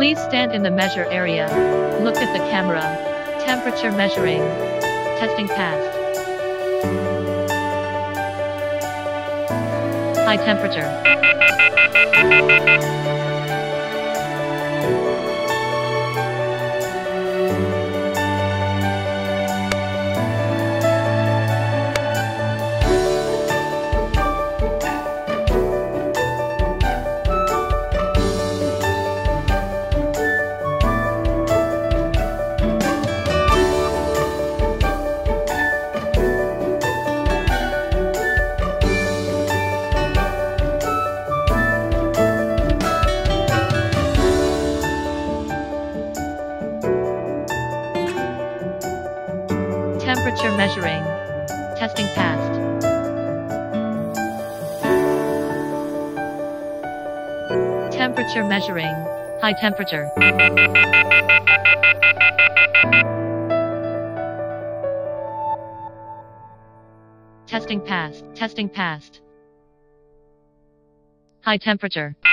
Please stand in the measure area. Look at the camera. Temperature measuring. Testing passed. High temperature. Temperature measuring. Testing passed. Temperature measuring. High temperature. Testing passed. Testing passed. High temperature.